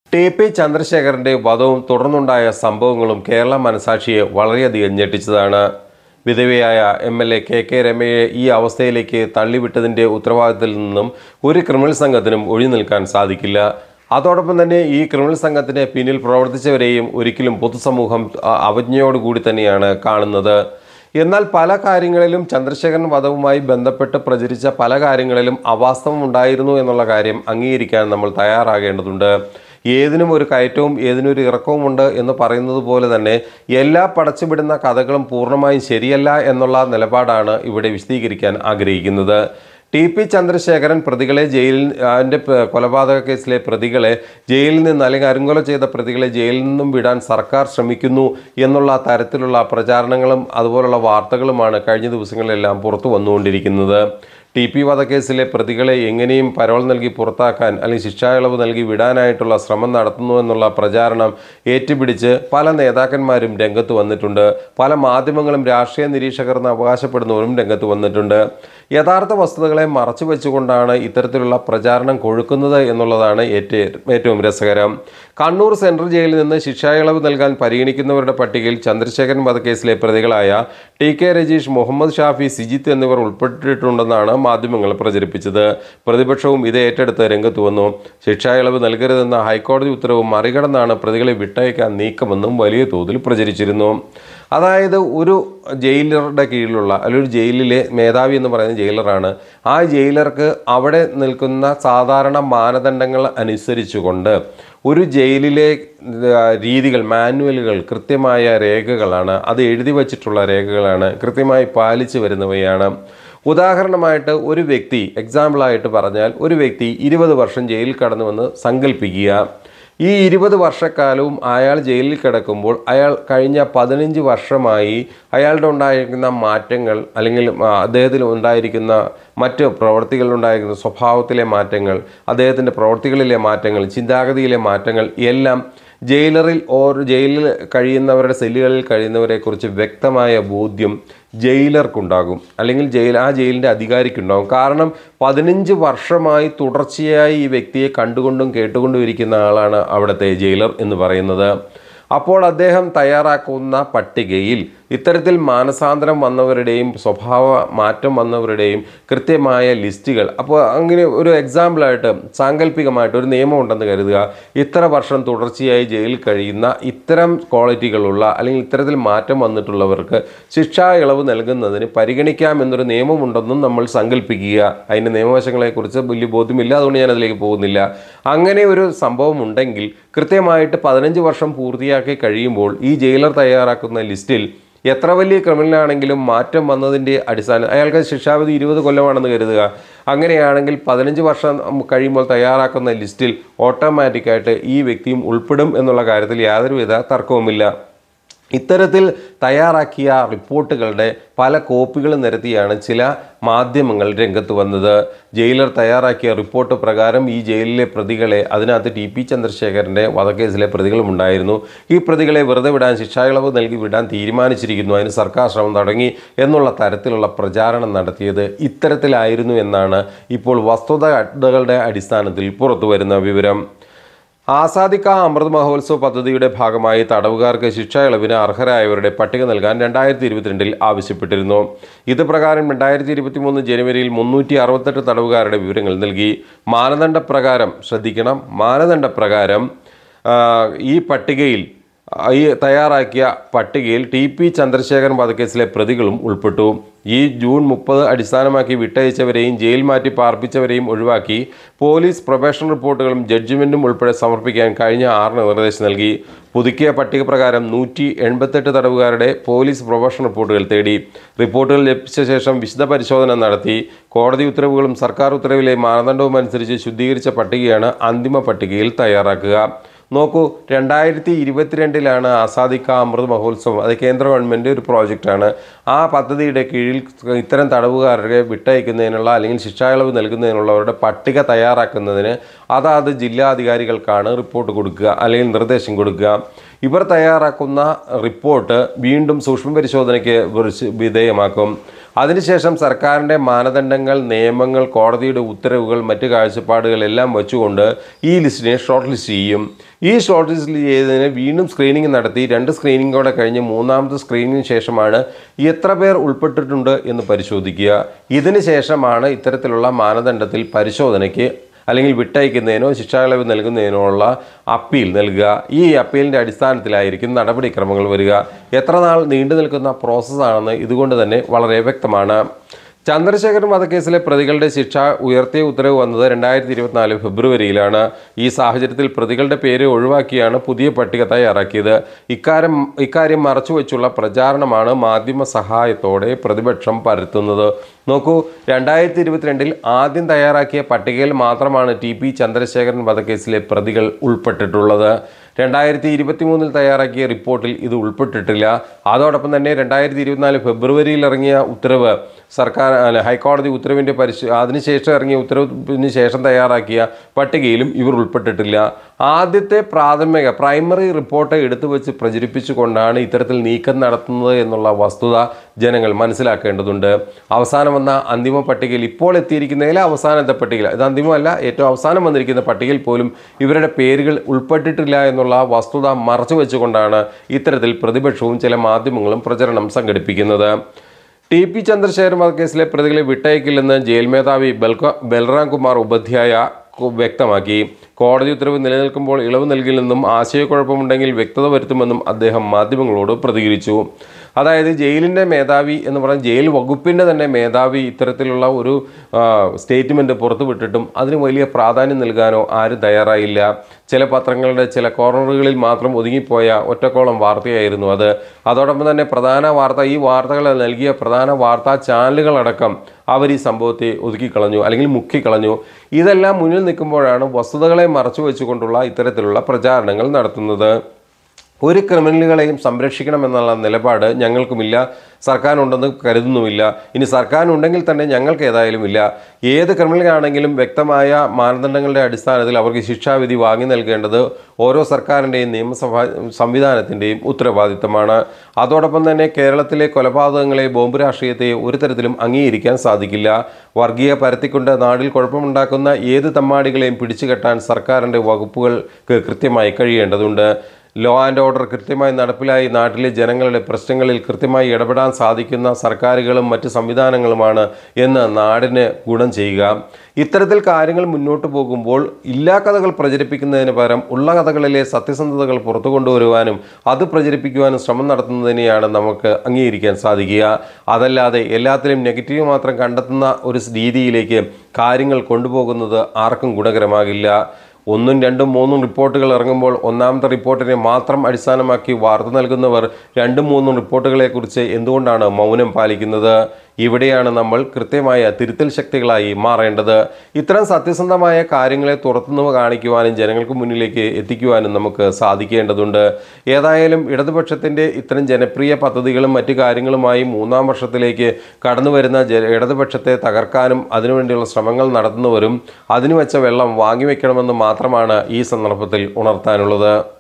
TP. ചന്ദ്രശേഖരൻ്റെ വധവും തുടർന്നുണ്ടായ സംഭവങ്ങളും കേരള മനസാക്ഷിയെ വളരെയധികം ഞെട്ടിച്ചതാണ്. വിധവയായ എം.എൽ.എ. കെ രമയെ ഈ അവസ്ഥയിലേക്ക് തള്ളിവിട്ടതിൻ്റെ ഉത്തരവാദിത്തത്തിൽ നിന്നും ഒരു ക്രിമിനൽ സംഘത്തിനും ഒഴിഞ്ഞു നിൽക്കാൻ സാധിക്കില്ല. അതോടൊപ്പം തന്നെ ഈ ക്രിമിനൽ സംഘത്തിന് പിന്നിൽ പ്രവർത്തിച്ചവരെയും ഒരിക്കലും പൊതുസമൂഹം അവജ്ഞയോടുകൂടി തന്നെയാണ് കാണുന്നത്. എന്നാൽ പല കാര്യങ്ങളിലും ചന്ദ്രശേഖരൻ വധവുമായി ബന്ധപ്പെട്ട് പ്രചരിച്ച പല കാര്യങ്ങളിലും അവാസ്തവം ഉണ്ടായിരുന്നു എന്നുള്ള കാര്യം അംഗീകരിക്കാൻ നമ്മൾ തയ്യാറാകേണ്ടതുണ്ട്. ഏതിനും ഒരു കയറ്റവും ഏതിനൊരു ഇറക്കവുമുണ്ട് എന്ന് പറയുന്നത് പോലെ തന്നെ എല്ലാ പടച്ചുവിടുന്ന കഥകളും പൂർണ്ണമായും ശരിയല്ല എന്നുള്ള നിലപാടാണ് ഇവിടെ വിശദീകരിക്കാൻ ആഗ്രഹിക്കുന്നത്. ടി.പി. ചന്ദ്രശേഖരൻ പ്രതികളെ കൊലപാതക കേസിലെ പ്രതികളെ ജയിലിൽ നിന്ന് അല്ലെങ്കിൽ അരുങ്കൊല ചെയ്ത പ്രതികളെ ജയിലിൽ നിന്നും വിടാൻ സർക്കാർ ശ്രമിക്കുന്നു എന്നുള്ള തരത്തിലുള്ള പ്രചാരണങ്ങളും അതുപോലുള്ള വാർത്തകളുമാണ് കഴിഞ്ഞ ദിവസങ്ങളിലെല്ലാം പുറത്തു വന്നുകൊണ്ടിരിക്കുന്നത്. ടി.പി. വധക്കേസിലെ പ്രതികളെ എങ്ങനെയും പരോൾ നൽകി പുറത്താക്കാൻ അല്ലെങ്കിൽ ശിക്ഷാ ഇളവ് നൽകി വിടാനായിട്ടുള്ള ശ്രമം നടത്തുന്നു എന്നുള്ള പ്രചാരണം ഏറ്റുപിടിച്ച് പല നേതാക്കന്മാരും രംഗത്ത് വന്നിട്ടുണ്ട്. പല മാധ്യമങ്ങളും രാഷ്ട്രീയ നിരീക്ഷകർ എന്ന് അവകാശപ്പെടുന്നവരും രംഗത്ത് വന്നിട്ടുണ്ട്. യഥാർത്ഥ വസ്തുതകളെ മറച്ചു വെച്ചുകൊണ്ടാണ് ഇത്തരത്തിലുള്ള പ്രചാരണം കൊഴുക്കുന്നത് എന്നുള്ളതാണ് ഏറ്റവും രസകരം. കണ്ണൂർ സെൻട്രൽ ജയിലിൽ നിന്ന് ശിക്ഷാ ഇളവ് നൽകാൻ പരിഗണിക്കുന്നവരുടെ പട്ടികയിൽ ചന്ദ്രശേഖരൻ വധക്കേസിലെ പ്രതികളായ ടി.കെ. രജീഷ്, മുഹമ്മദ് ഷാഫി, സിജിത്ത് എന്നിവർ ഉൾപ്പെട്ടിട്ടുണ്ടെന്നാണ് മാധ്യമങ്ങൾ പ്രചരിപ്പിച്ചത്. പ്രതിപക്ഷവും ഇത് ഏറ്റെടുത്ത് രംഗത്ത് വന്നു. ശിക്ഷാ ഇളവ് നൽകരുതെന്ന ഹൈക്കോടതി ഉത്തരവ് മറികടന്നാണ് പ്രതികളെ വിട്ടയക്കാൻ നീക്കമെന്നും വലിയ തോതിൽ പ്രചരിച്ചിരുന്നു. അതായത് ഒരു ജയിലറുടെ കീഴിലുള്ള അല്ലെങ്കിൽ ഒരു ജയിലിലെ മേധാവി എന്ന് പറയുന്ന ജയിലറാണ്. ആ ജയിലർക്ക് അവിടെ നിൽക്കുന്ന സാധാരണ മാനദണ്ഡങ്ങൾ അനുസരിച്ചുകൊണ്ട് ഒരു ജയിലിലെ രീതികൾ, മാനുവലുകൾ, കൃത്യമായ രേഖകളാണ്, അത് എഴുതി വച്ചിട്ടുള്ള രേഖകളാണ്, കൃത്യമായി പാലിച്ചു വരുന്നവയാണ്. ഉദാഹരണമായിട്ട് ഒരു വ്യക്തി, എക്സാമ്പിളായിട്ട് പറഞ്ഞാൽ ഒരു വ്യക്തി 20 വർഷം ജയിലിൽ കടന്നുവെന്ന് സങ്കല്പിക്കുക. ഈ 20 വർഷക്കാലവും അയാൾ ജയിലിൽ കിടക്കുമ്പോൾ അയാൾ കഴിഞ്ഞ 15 വർഷമായി അയാളുടെ ഉണ്ടായിരിക്കുന്ന മാറ്റങ്ങൾ അല്ലെങ്കിൽ അദ്ദേഹത്തിൽ ഉണ്ടായിരിക്കുന്ന മറ്റ് പ്രവൃത്തികളിലുണ്ടായിരിക്കുന്ന സ്വഭാവത്തിലെ മാറ്റങ്ങൾ, അദ്ദേഹത്തിൻ്റെ പ്രവൃത്തികളിലെ മാറ്റങ്ങൾ, ചിന്താഗതിയിലെ മാറ്റങ്ങൾ എല്ലാം ജയിലിൽ കഴിയുന്നവരുടെ സെല്ലുകളിൽ കഴിയുന്നവരെക്കുറിച്ച് വ്യക്തമായ ബോധ്യം ജയിലർക്കുണ്ടാകും, അല്ലെങ്കിൽ ആ ജയിലിൻ്റെ അധികാരിക്കുണ്ടാകും. കാരണം 15 വർഷമായി തുടർച്ചയായി ഈ വ്യക്തിയെ കണ്ടുകൊണ്ടും കേട്ടുകൊണ്ടും ഇരിക്കുന്ന ആളാണ് അവിടുത്തെ ജയിലർ എന്ന് പറയുന്നത്. അപ്പോൾ അദ്ദേഹം തയ്യാറാക്കുന്ന പട്ടികയിൽ ഇത്തരത്തിൽ മാനസാന്തരം വന്നവരുടെയും സ്വഭാവ മാറ്റം വന്നവരുടെയും കൃത്യമായ ലിസ്റ്റുകൾ, അപ്പോൾ അങ്ങനെ ഒരു എക്സാമ്പിളായിട്ട് സാങ്കല്പികമായിട്ട് ഒരു നിയമം ഉണ്ടെന്ന് കരുതുക. ഇത്ര വർഷം തുടർച്ചയായി ജയിലിൽ കഴിയുന്ന ഇത്തരം ക്വാളിറ്റികളുള്ള അല്ലെങ്കിൽ ഇത്തരത്തിൽ മാറ്റം വന്നിട്ടുള്ളവർക്ക് ശിക്ഷാ ഇളവ് നൽകുന്നതിന് പരിഗണിക്കാമെന്നൊരു നിയമമുണ്ടെന്നും നമ്മൾ സങ്കല്പിക്കുക. അതിൻ്റെ നിയമവശങ്ങളെക്കുറിച്ച് വലിയ ബോധ്യമില്ല, അതുകൊണ്ട് ഞാൻ അതിലേക്ക് പോകുന്നില്ല. അങ്ങനെ ഒരു സംഭവം ഉണ്ടെങ്കിൽ കൃത്യമായിട്ട് 15 വർഷം പൂർത്തിയാക്കി കഴിയുമ്പോൾ ഈ ജയിലർ തയ്യാറാക്കുന്ന ലിസ്റ്റിൽ എത്ര വലിയ ക്രിമിനലാണെങ്കിലും മാറ്റം വന്നതിൻ്റെ അടിസ്ഥാനം, അയാൾക്ക് ശിക്ഷാവിധി 20 കൊല്ലമാണെന്ന് കരുതുക. അങ്ങനെയാണെങ്കിൽ 15 വർഷം കഴിയുമ്പോൾ തയ്യാറാക്കുന്ന ലിസ്റ്റിൽ ഓട്ടോമാറ്റിക്കായിട്ട് ഈ വ്യക്തിയും ഉൾപ്പെടും എന്നുള്ള കാര്യത്തിൽ യാതൊരുവിധ തർക്കവുമില്ല. ഇത്തരത്തിൽ തയ്യാറാക്കിയ റിപ്പോർട്ടുകളുടെ പല കോപ്പികൾ നിരത്തിയാണ് ചില മാധ്യമങ്ങൾ രംഗത്ത് വന്നത്. ജയിലർ തയ്യാറാക്കിയ റിപ്പോർട്ട് പ്രകാരം ഈ ജയിലിലെ പ്രതികളെ, അതിനകത്ത് ടി.പി. ചന്ദ്രശേഖരൻ്റെ വധക്കേസിലെ പ്രതികളും ഉണ്ടായിരുന്നു, ഈ പ്രതികളെ വെറുതെ വിടാൻ, ശിക്ഷാ ഇളവ് നൽകി വിടാൻ തീരുമാനിച്ചിരിക്കുന്നു, അതിന് സർക്കാർ ശ്രമം തുടങ്ങി എന്നുള്ള തരത്തിലുള്ള പ്രചാരണം നടത്തിയത് ഇത്തരത്തിലായിരുന്നു എന്നാണ് ഇപ്പോൾ വസ്തുതകളുടെ അടിസ്ഥാനത്തിൽ പുറത്തു വരുന്ന വിവരം. ആസാദി കാ അമൃത് മഹോത്സവ് പദ്ധതിയുടെ ഭാഗമായി തടവുകാർക്ക് ശിക്ഷാ ഇളവിന് അർഹരായവരുടെ പട്ടിക നൽകാൻ 2022 ആവശ്യപ്പെട്ടിരുന്നു. ഇത് പ്രകാരം 2023 ജനുവരിയിൽ 368 തടവുകാരുടെ വിവരങ്ങൾ നൽകി. മാനദണ്ഡപ്രകാരം ഈ തയ്യാറാക്കിയ പട്ടികയിൽ ടി.പി. ചന്ദ്രശേഖരൻ വധക്കേസിലെ പ്രതികളും ഉൾപ്പെട്ടു. ഈ ജൂൺ 30 അടിസ്ഥാനമാക്കി വിട്ടയച്ചവരെയും ജയിൽ മാറ്റി പാർപ്പിച്ചവരെയും ഒഴിവാക്കി പോലീസ് പ്രൊബേഷൻ റിപ്പോർട്ടുകളും ജഡ്ജ്മെൻറ്റും ഉൾപ്പെടെ സമർപ്പിക്കാൻ കഴിഞ്ഞ 6 നിർദ്ദേശം നൽകി. പുതുക്കിയ പട്ടിക പ്രകാരം 188 തടവുകാരുടെ പോലീസ് പ്രൊബേഷൻ റിപ്പോർട്ടുകൾ തേടി. റിപ്പോർട്ടുകൾ ലഭിച്ച ശേഷം വിശദ പരിശോധന നടത്തി. കോടതി ഉത്തരവുകളും സർക്കാർ ഉത്തരവിലെ മാനദണ്ഡവും അനുസരിച്ച് ശുദ്ധീകരിച്ച പട്ടികയാണ് അന്തിമ പട്ടികയിൽ തയ്യാറാക്കുക. നോക്കൂ, 2022 ആസാദി കാ അമൃത് മഹോത്സവം, അത് കേന്ദ്ര ഗവൺമെൻറ് ഒരു പ്രോജക്റ്റാണ്. ആ പദ്ധതിയുടെ കീഴിൽ ഇത്തരം തടവുകാരെ വിട്ടയക്കുന്നതിനുള്ള അല്ലെങ്കിൽ ശിക്ഷാ ഇളവ് നൽകുന്നതിനുള്ളവരുടെ പട്ടിക തയ്യാറാക്കുന്നതിന് അതാത് ജില്ലാധികാരികൾക്കാണ് റിപ്പോർട്ട് കൊടുക്കുക അല്ലെങ്കിൽ നിർദ്ദേശം കൊടുക്കുക. ഇവർ തയ്യാറാക്കുന്ന റിപ്പോർട്ട് വീണ്ടും സൂക്ഷ്മ പരിശോധനയ്ക്ക് വിധേയമാക്കും. അതിനുശേഷം സർക്കാരിൻ്റെ മാനദണ്ഡങ്ങൾ, നിയമങ്ങൾ, കോടതിയുടെ ഉത്തരവുകൾ, മറ്റ് കാഴ്ചപ്പാടുകൾ എല്ലാം വെച്ചുകൊണ്ട് ഈ ലിസ്റ്റിനെ ഷോർട്ട് ലിസ്റ്റ് ചെയ്യും. ഈ ഷോർട്ട് ലിസ്റ്റ് ചെയ്തതിന് വീണ്ടും സ്ക്രീനിങ് നടത്തി 2 സ്ക്രീനിങ്ങോടെ കഴിഞ്ഞ് 3ാമത്തെ സ്ക്രീനിങ്ങിന് ശേഷമാണ് എത്ര പേർ ഉൾപ്പെട്ടിട്ടുണ്ട് എന്ന് പരിശോധിക്കുക. ഇതിന് ശേഷമാണ് ഇത്തരത്തിലുള്ള മാനദണ്ഡത്തിൽ പരിശോധനയ്ക്ക് അല്ലെങ്കിൽ വിട്ടയക്കുന്നതിനോ ശിക്ഷാഇളവ് നൽകുന്നതിനോ ഉള്ള അപ്പീൽ നൽകുക. ഈ അപ്പീലിൻ്റെ അടിസ്ഥാനത്തിലായിരിക്കും നടപടിക്രമങ്ങൾ വരിക. എത്ര നാൾ നീണ്ടു നിൽക്കുന്ന പ്രോസസ്സാണെന്ന് ഇതുകൊണ്ട് തന്നെ വളരെ വ്യക്തമാണ്. ചന്ദ്രശേഖരൻ വധക്കേസിലെ പ്രതികളുടെ ശിക്ഷ ഉയർത്തിയ ഉത്തരവ് വന്നത് 2024 ഫെബ്രുവരിയിലാണ്. ഈ സാഹചര്യത്തിൽ പ്രതികളുടെ പേര് ഒഴിവാക്കിയാണ് പുതിയ പട്ടിക തയ്യാറാക്കിയത്. ഇക്കാര്യം മറച്ചുവെച്ചുള്ള പ്രചാരണമാണ് മാധ്യമ സഹായത്തോടെ പ്രതിപക്ഷം പരത്തുന്നത്. നോക്കൂ, 2022 ആദ്യം തയ്യാറാക്കിയ പട്ടികയിൽ മാത്രമാണ് TP ചന്ദ്രശേഖരൻ വധക്കേസിലെ പ്രതികൾ ഉൾപ്പെട്ടിട്ടുള്ളത്. 2023 തയ്യാറാക്കിയ റിപ്പോർട്ടിൽ ഇത് ഉൾപ്പെട്ടിട്ടില്ല. അതോടൊപ്പം തന്നെ 2024 ഫെബ്രുവരിയിൽ ഇറങ്ങിയ ഉത്തരവ്, ഹൈക്കോടതി ഉത്തരവിൻ്റെ അതിനുശേഷം ഇറങ്ങിയ ഉത്തരവിന് ശേഷം തയ്യാറാക്കിയ പട്ടികയിലും ഇവർ ഉൾപ്പെട്ടിട്ടില്ല. ആദ്യത്തെ പ്രൈമറി റിപ്പോർട്ട് എടുത്തു വെച്ച് പ്രചരിപ്പിച്ചുകൊണ്ടാണ് ഇത്തരത്തിൽ നീക്കം നടത്തുന്നത് എന്നുള്ള വസ്തുത ജനങ്ങൾ മനസ്സിലാക്കേണ്ടതുണ്ട്. അവസാനം വന്ന അന്തിമ പട്ടികയിൽ, ഇപ്പോൾ എത്തിയിരിക്കുന്നതിലെ അവസാനത്തെ പട്ടികയിൽ, ഇത് അന്തിമമല്ല, ഏറ്റവും അവസാനം വന്നിരിക്കുന്ന പട്ടികയിൽ പോലും ഇവരുടെ പേരുകൾ ഉൾപ്പെട്ടിട്ടില്ല എന്നുള്ള വസ്തുത മറച്ചു വെച്ചുകൊണ്ടാണ് ഇത്തരത്തിൽ പ്രതിപക്ഷവും ചില മാധ്യമങ്ങളും പ്രചരണം സംഘടിപ്പിക്കുന്നത്. TP ചന്ദ്രശേഖരൻ വധക്കേസിലെ പ്രതികളെ വിട്ടയക്കില്ലെന്ന് ജയിൽ മേധാവി ബൽറാം കുമാർ ഉപാധ്യായ വ്യക്തമാക്കി. കോടതി ഉത്തരവ് നിലനിൽക്കുമ്പോൾ ഇളവ് നൽകില്ലെന്നും ആശയക്കുഴപ്പമുണ്ടെങ്കിൽ വ്യക്തത വരുത്തുമെന്നും അദ്ദേഹം മാധ്യമങ്ങളോട് പ്രതികരിച്ചു. അതായത് ജയിലിൻ്റെ മേധാവി എന്ന് പറഞ്ഞാൽ ജയിൽ വകുപ്പിൻ്റെ തന്നെ മേധാവി ഇത്തരത്തിലുള്ള ഒരു സ്റ്റേറ്റ്മെൻറ്റ് പുറത്തുവിട്ടിട്ടും അതിന് വലിയ പ്രാധാന്യം നൽകാനോ ആരും തയ്യാറായില്ല. ചില പത്രങ്ങളുടെ ചില കോർണറുകളിൽ മാത്രം ഒതുങ്ങിപ്പോയ ഒറ്റക്കോളം വാർത്തയായിരുന്നു അത്. അതോടൊപ്പം തന്നെ ഈ വാർത്തകൾ നൽകിയ പ്രധാന വാർത്താ ചാനലുകളടക്കം അവർ ഈ സംഭവത്തെ ഒതുക്കിക്കളഞ്ഞു അല്ലെങ്കിൽ മുക്കിക്കളഞ്ഞു. ഇതെല്ലാം മുന്നിൽ നിൽക്കുമ്പോഴാണ് വസ്തുതകളെ മറച്ചു വെച്ചുകൊണ്ടുള്ള ഇത്തരത്തിലുള്ള പ്രചാരണങ്ങൾ നടത്തുന്നത്. ഒരു ക്രിമിനലുകളെയും സംരക്ഷിക്കണമെന്നുള്ള നിലപാട് ഞങ്ങൾക്കുമില്ല, സർക്കാരിനുണ്ടെന്ന് കരുതുന്നുമില്ല. ഇനി സർക്കാരിനുണ്ടെങ്കിൽ തന്നെ ഞങ്ങൾക്ക് ഏതായാലും ഇല്ല. ഏത് ക്രിമിനലാണെങ്കിലും വ്യക്തമായ മാനദണ്ഡങ്ങളുടെ അടിസ്ഥാനത്തിൽ അവർക്ക് ശിക്ഷാവിധി വാങ്ങി നൽകേണ്ടത് ഓരോ സർക്കാരിൻ്റെയും നിയമസഭാ സംവിധാനത്തിൻ്റെയും ഉത്തരവാദിത്തമാണ്. അതോടൊപ്പം തന്നെ കേരളത്തിലെ കൊലപാതകങ്ങളെ, ബോംബ് രാഷ്ട്രീയത്തെ ഒരു തരത്തിലും അംഗീകരിക്കാൻ സാധിക്കില്ല. വർഗീയ പരത്തിക്കൊണ്ട് നാടിൽ കുഴപ്പമുണ്ടാക്കുന്ന ഏത് തമ്മാടികളെയും പിടിച്ചുകെട്ടാൻ സർക്കാരിൻ്റെ വകുപ്പുകൾക്ക് കൃത്യമായി കഴിയേണ്ടതുണ്ട്. ലോ ആൻഡ് ഓർഡർ കൃത്യമായി നടപ്പിലായി നാട്ടിലെ ജനങ്ങളുടെ പ്രശ്നങ്ങളിൽ കൃത്യമായി ഇടപെടാൻ സാധിക്കുന്ന സർക്കാരുകളും മറ്റ് സംവിധാനങ്ങളുമാണ് എന്ന് നാടിന് ഗുണം ചെയ്യുക. ഇത്തരത്തിൽ കാര്യങ്ങൾ മുന്നോട്ട് പോകുമ്പോൾ ഇല്ലാ കഥകൾ പ്രചരിപ്പിക്കുന്നതിന് പകരം ഉള്ള കഥകളിലെ സത്യസന്ധതകൾ പുറത്തു കൊണ്ടുവരുവാനും അത് പ്രചരിപ്പിക്കുവാനും ശ്രമം നടത്തുന്നതിനെയാണ് നമുക്ക് അംഗീകരിക്കാൻ സാധിക്കുക. അതല്ലാതെ എല്ലാത്തിലും നെഗറ്റീവ് മാത്രം കണ്ടെത്തുന്ന ഒരു രീതിയിലേക്ക് കാര്യങ്ങൾ കൊണ്ടുപോകുന്നത് ആർക്കും ഗുണകരമാകില്ല. 1, 2, 3 റിപ്പോർട്ടുകൾ ഇറങ്ങുമ്പോൾ ഒന്നാമത്തെ റിപ്പോർട്ടിനെ മാത്രം അടിസ്ഥാനമാക്കി വാർത്ത നൽകുന്നവർ 2, 3 റിപ്പോർട്ടുകളെക്കുറിച്ച് എന്തുകൊണ്ടാണ് മൗനം പാലിക്കുന്നത്? ഇവിടെയാണ് നമ്മൾ കൃത്യമായ തിരുത്തൽ ശക്തികളായി മാറേണ്ടത്. ഇത്തരം സത്യസന്ധമായ കാര്യങ്ങളെ തുറന്നു കാണിക്കുവാനും ജനങ്ങൾക്ക് മുന്നിലേക്ക് എത്തിക്കുവാനും നമുക്ക് സാധിക്കേണ്ടതുണ്ട്. ഏതായാലും ഇടതുപക്ഷത്തിൻ്റെ ഇത്തരം ജനപ്രിയ പദ്ധതികളും മറ്റു കാര്യങ്ങളുമായി 3ാം വർഷത്തിലേക്ക് കടന്നു വരുന്ന ഇടതുപക്ഷത്തെ തകർക്കാനും അതിനുവേണ്ടിയുള്ള ശ്രമങ്ങൾ നടത്തുന്നവരും അതിനു വെച്ച വെള്ളം വാങ്ങിവെക്കണമെന്ന് മാത്രമാണ് ഈ സന്ദർഭത്തിൽ ഉണർത്താനുള്ളത്.